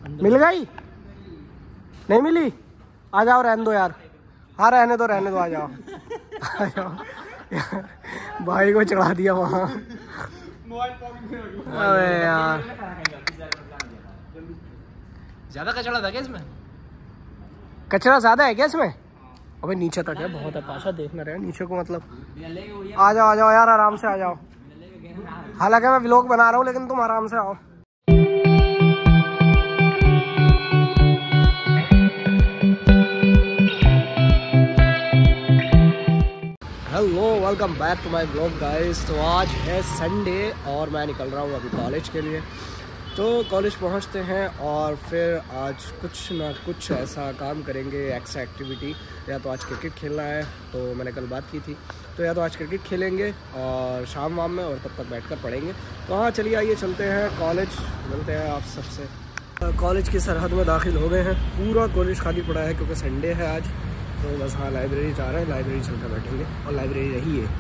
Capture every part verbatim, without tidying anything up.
मिल गई? नहीं मिली? आ जाओ, रहने दो यार। हाँ रहने दो रहने दो, आ जाओ आ जाओ। भाई को चढ़ा दिया वहाँ। अबे यार ज्यादा कचरा था क्या इसमें? कचरा ज्यादा है क्या इसमें? अबे नीचे तक है, बहुत है पाशा, देखना रहे नीचे को मतलब। आ जाओ आ जाओ यार, आराम से आ जाओ। हालांकि मैं व्लॉग बना रहा हूँ लेकिन तुम आराम से आओ। Hello, welcome back to my blog guys. तो आज है संडे और मैं निकल रहा हूँ अभी कॉलेज के लिए। तो कॉलेज पहुँचते हैं और फिर आज कुछ ना कुछ ऐसा काम करेंगे, एक्स्ट्रा एक्टिविटी। या तो आज क्रिकेट खेलना है, तो मैंने कल बात की थी, तो या तो आज क्रिकेट खेलेंगे और शाम वाम में, और तब तक बैठकर पढ़ेंगे। तो हाँ चलिए आइए चलते हैं कॉलेज, मिलते हैं आप सबसे। कॉलेज की सरहद में दाखिल हो गए हैं। पूरा कॉलेज खाली पड़ा है क्योंकि संडे है आज। तो बस हाँ लाइब्रेरी जा रहे हैं, लाइब्रेरी चलकर बैठेंगे और लाइब्रेरी रही है,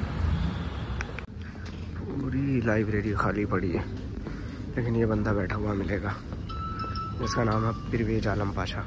पूरी लाइब्रेरी खाली पड़ी है। लेकिन ये बंदा बैठा हुआ मिलेगा जिसका नाम है परवेज आलम पाशा।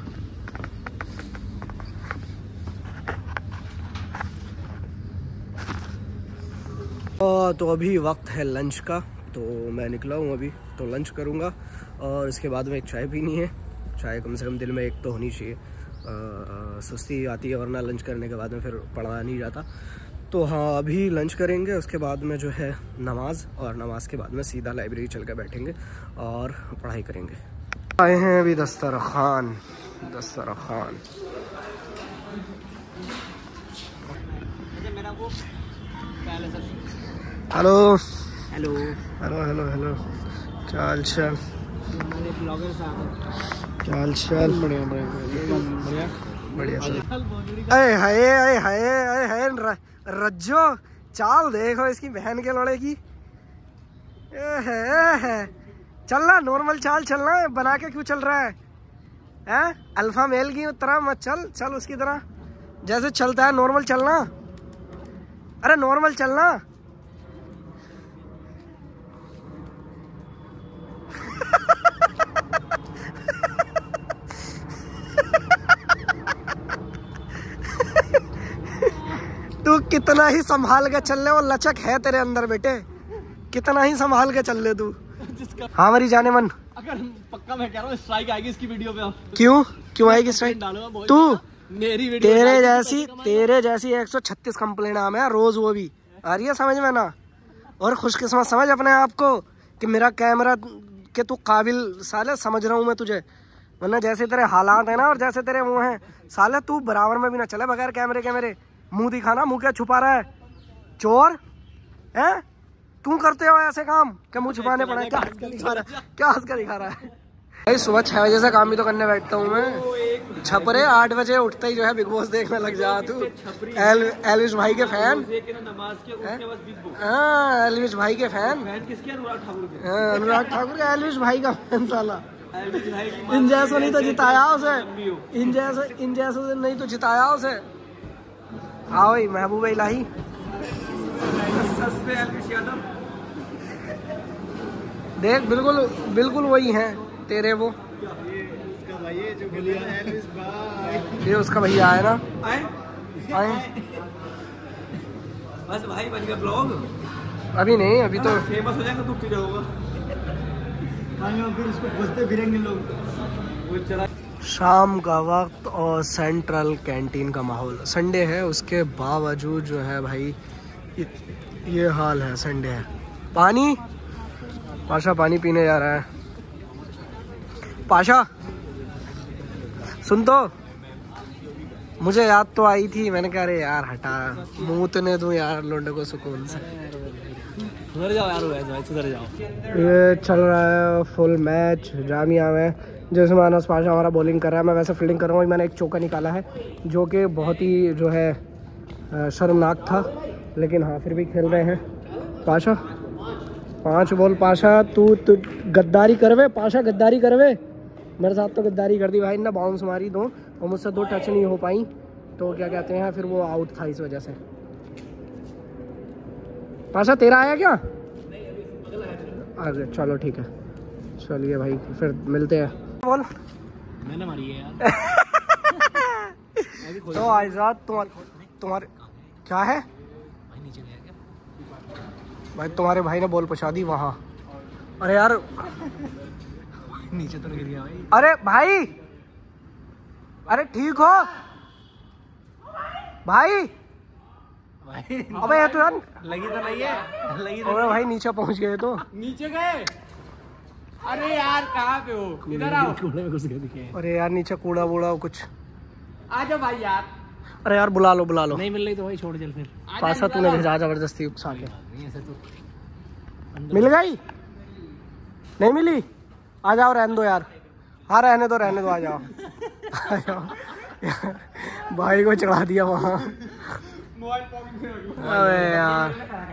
तो अभी वक्त है लंच का, तो मैं निकला हूँ अभी, तो लंच करूँगा और इसके बाद में एक चाय पीनी है। चाय कम से कम दिन में एक तो होनी चाहिए, सुस्ती आती है वरना लंच करने के बाद में फिर पढ़ा नहीं जाता। तो हाँ अभी लंच करेंगे, उसके बाद में जो है नमाज, और नमाज के बाद में सीधा लाइब्रेरी चल कर बैठेंगे और पढ़ाई करेंगे। आए हैं अभी दस्तरखान, दस्तरखान। Hello hello hello hello hello, चाल चल चाल चल, बढ़िया बढ़िया बढ़िया बढ़िया। अरे हाय अरे हाय अरे हाय रज्जो, चाल देखो इसकी बहन के लड़े की। चलना नॉर्मल चाल चलना है, बना के क्यों चल रहा है? हैं अल्फा मेल की तरह मत चल, चल उसकी तरह जैसे चलता है नॉर्मल चलना। अरे नॉर्मल चलना। तू कितना ही संभाल के चल ले, वो लचक है तेरे अंदर बेटे, कितना ही संभाल के चल ले तू। हाँ मेरी जाने मन, अगर पक्का मैं कह रहा हूँ स्ट्राइक आएगी इसकी वीडियो पे। क्यों क्यों आएगी स्ट्राइक? तू मेरी वीडियो तेरे जैसी तेरे जैसी एक सौ छत्तीस कंप्लेन आ में रोज, वो भी आ रही है समझ में ना। और खुशकिस्मत समझ अपने आप को कि मेरा कैमरा के तू काबिल साले समझ रहा हूँ मैं तुझे, वरना जैसे तेरे हालात है ना और जैसे तेरे मुँह है साले, तू बराबर में भी ना चले बगैर कैमरे के। मेरे मुंह दिखाना, मुंह क्या छुपा रहा है चोर है? तू करते हो ऐसे काम क्या मुंह छुपाने पड़ा है? क्या हंस कर दिखा रहा है? क्या हंस कर दिखा रहा है भाई? सुबह छह बजे से काम भी तो करने बैठता हूँ मैं। छपरे आठ बजे उठते ही जो है बिग बॉस देखने लग जा तू। एल, एलविश भाई के फैन, हाँ एलविश भाई के फैन, अनुराग ठाकुर के, एलविश भाई का फैन साला। इन जैसो नहीं तो जिताया उसे, इन जैसे इन जैसो नहीं तो जिताया उसे। हाँ भाई महबूब इलाही, देख बिल्कुल बिल्कुल वही हैं तेरे वो। ये उसका भैया आए ना, आए आए बस भाई बन गया ब्लॉग। अभी नहीं, अभी तो फेमस हो जाएगा, दुखते जाओगा फिर उसको खोजते फिरेंगे लोग। वो चला शाम का वक्त और सेंट्रल कैंटीन का माहौल। संडे है उसके बावजूद जो है भाई ये हाल है, संडे है। पानी, पाशा पानी पीने जा रहा है। पाशा सुन, तो मुझे याद तो आई थी, मैंने कहा अरे यार हटा, मुँह दूं यार लोंडे को सुकून से। सुधर जाओ यार, सुधर जाओ। ये चल रहा है फुल मैच जामिया में, जिसमें अनस पाशा हमारा बॉलिंग कर रहा है। मैं वैसे फील्डिंग कर रहा हूँ। मैंने एक चौका निकाला है जो कि बहुत ही जो है शर्मनाक था, लेकिन हाँ फिर भी खेल रहे हैं। पाशा पांच बॉल, पाशा तू तू गद्दारी करवे, पाशा गद्दारी करवे मेरे साथ। तो गद्दारी कर दी भाई ने, बाउंस मारी दो और मुझसे दो टच नहीं हो पाई, तो क्या कहते हैं फिर वो आउट था इस वजह से। पाशा तेरा आया क्या? अरे चलो ठीक है, चलिए भाई फिर मिलते हैं। बोल मैंने मारी है यार। तो आइजाद तुम्हारे तुम्हारे क्या है भाई नीचे गया क्या? भाई तुम्हारे भाई ने बॉल पहुंचा दी वहाँ। अरे यार नीचे तो गिर गया भाई। अरे भाई अरे ठीक हो भाई। भाई अबे यार तू यार लगी तो नहीं है, लगी तो अबे भाई नीचे पहुंच गए तो। नीचे गए। अरे यार कहाँ पे हो? इधर आओ। कूड़े में घुस गए दिखे। अरे यार नीचे कूड़ा वूड़ा कुछ। आ जाओ भाई यार। अरे यार बुला लो बुला लो। नहीं मिल रही तो भाई छोड़ चल फिर। पासा तूने भेजा जबरदस्ती उकसा के। नहीं ऐसे तो मिल गई नहीं मिली? आ जाओ रहने दो यार। हाँ रहने दो रहने दो आ जाओ आ जाओ भाई को चढ़ा दिया वहाँ। अबे यार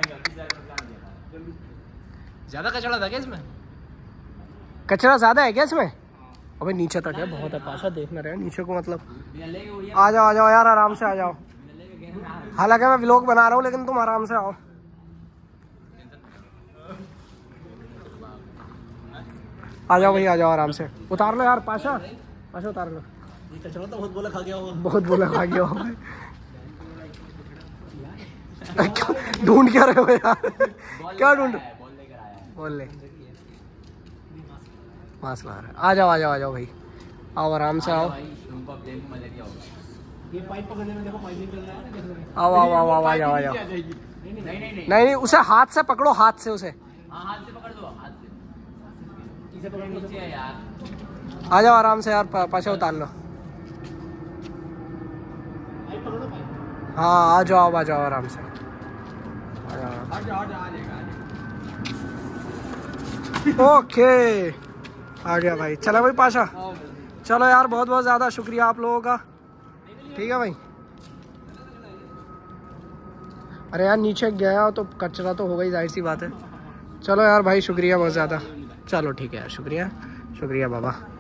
ज्यादा कचड़ा था क्या इसमें? कचरा ज्यादा है क्या इसमें? अबे नीचे तक है बहुत है पासा देखना रहे नीचे को मतलब। आ जाओ आ जाओ यार आराम से आ जाओ। हालांकि मैं व्लॉग बना रहा हूँ लेकिन तुम आराम से आओ। आ जाओ भाई आ जाओ आराम से। उतार लो यार पाशा पाशा उतार लो। कचड़ा तो बहुत बोला खा गया होगा। बहुत बोला खा गया होगा। ढूंढ क्या रहे हो यार? क्या ढूंढ? बोल ले मांस ला रहा है। आ जाओ आ जाओ आ जाओ भाई आओ आराम से आओ। ये पाइप पकड़ने में देखो पाइप निकल रहा है। आओ आओ आओ आओ आ जाओ आ जाओ। नहीं नहीं नहीं नहीं नहीं उसे हाथ से पकड़ो हाथ से उसे। हाथ से पकड़ दो हाथ से। इसे पकड़ नीचे है यार। आ जाओ आराम से यार पाशा उतार लो। पाइप पकड़ो पाइप। हाँ आ जाओ आ जाओ आराम से आ जाओ। आ जाओ आ जाओ आ जाएगा। ओके आ गया भाई। चलो भाई पाशा चलो यार बहुत बहुत ज़्यादा शुक्रिया आप लोगों का। ठीक है भाई। अरे यार नीचे गया तो कचरा तो होगा ही जाहिर सी बात है। चलो यार भाई शुक्रिया बहुत ज़्यादा। चलो ठीक है यार शुक्रिया शुक्रिया बाबा।